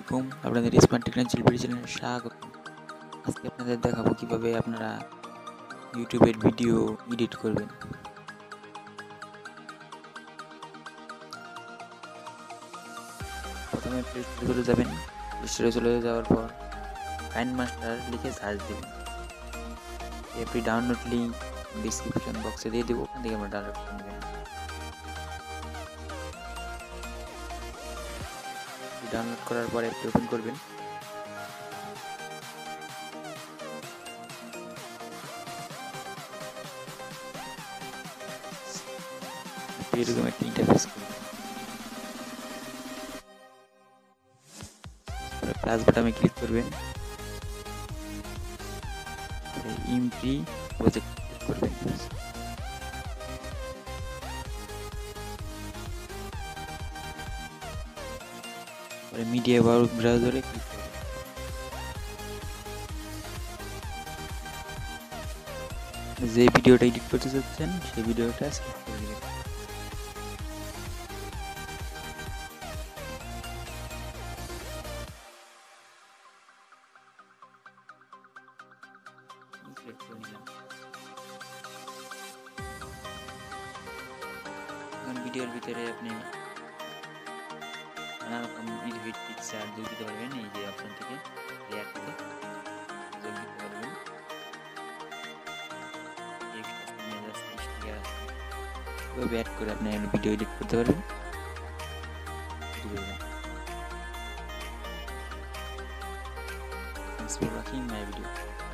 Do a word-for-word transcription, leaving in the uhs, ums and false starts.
আলাইকুম, আপনাদের smart technology চ্যানেলে স্বাগতম। আজকে আপনাদের দেখাবো কিভাবে আপনারা ইউটিউবের ভিডিও এডিট করবেন। প্রথমে প্লে স্টোরে চলে যাবেন। প্লে স্টোরে চলে যাওয়ার পর কাইন মাস্টার লিখে সার্চ দেবেন। অ্যাপটি ডাউনলোড লিঙ্ক ডিসক্রিপশন বক্সে দিয়ে দেবো, ওখান থেকে আমরা ডাউনলোড করে নেবেন। ডাউনলোড করার পর অ্যাপটি ওপেন করবেন। এরকম একটা ইন্টারফেস করবেন। প্লাস বাটনে ক্লিক করবেন, ইমপ্রি প্রজেক্ট ক্লিক করবেন। পরে মিডিয়া ব্রাউজারে ক্লিক করবেন। যে ভিডিওটা এডিট করতে চাচ্ছেন সেই ভিডিওটা সিলেক্ট করে নেবেন। সিলেক্ট করে নিলাম। এখন ভিডিওর ভিতরে আপনি নানা রকম এডিট পিকচার যোগ দিতে পারবেন। এই যে অপশন থেকে লেয়ার থেকে যোগ দিতে পারবেন। এভাবে অ্যাড করে আপনি ভিডিও এডিট করতে পারবেন। Thanks for watching my video.